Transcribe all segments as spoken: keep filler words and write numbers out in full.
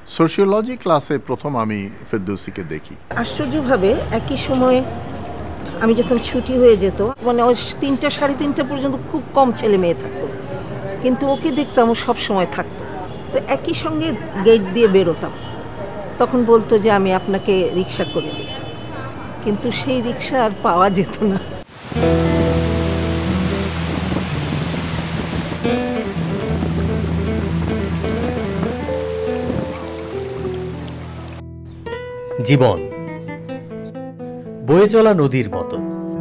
Sociology ক্লাসে প্রথম আমি ফেরদৌসীকে দেখি। আশ্চর্যভাবে একই সময়ে আমি যখন ছুটি হয়ে যেত, মানে ওই তিনটা সাড়ে তিনটা পর্যন্ত খুব কম ছেলে মেয়ে থাকতো, কিন্তু ওকে দেখতাম ও সব সময় থাকতো। তো একই সঙ্গে গেট দিয়ে বেরোতাম, তখন বলতো যে আমি আপনাকে রিক্সা করে দিই, কিন্তু সেই রিক্সা আর পাওয়া যেত না। জীবন বয়ে চলা নদীর মতো,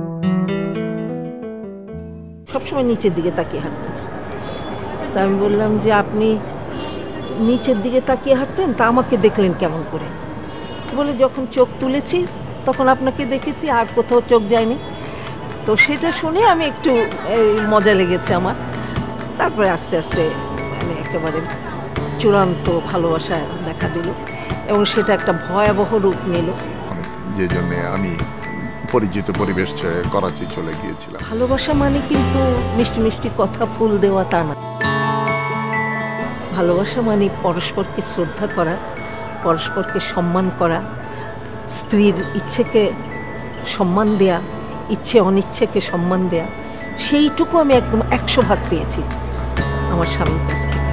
সবসময় নিচের দিকে তাকিয়ে হাঁটতেন। তা আমি বললাম যে আপনি নিচের দিকে তাকিয়ে হাঁটতেন, তা আমাকে দেখলেন কেমন করে? বলে যখন চোখ তুলেছি তখন আপনাকে দেখেছি, আর কোথাও চোখ যায়নি। তো সেটা শুনে আমি একটু মজা লেগেছে আমার। তারপরে আস্তে আস্তে মানে একেবারে চূড়ান্ত ভালোবাসা দেখা দিল, এবং সেটা একটা ভয়াবহ রূপ নিল, যে জন্য আমি পরিচিত পরিবেশ ছেড়ে করাচি চলে গিয়েছিলাম। ভালোবাসা মানে কিন্তু মিষ্টি মিষ্টি কথা ফুল দেওয়া তা না। ভালোবাসা মানে পরস্পরকে শ্রদ্ধা করা, পরস্পরকে সম্মান করা, স্ত্রীর ইচ্ছেকে সম্মান দেয়া, ইচ্ছে অনিচ্ছেকে সম্মান দেয়া। সেইটুকু আমি একদম একশো ভাগ পেয়েছি আমার স্বামীর কাছ থেকে।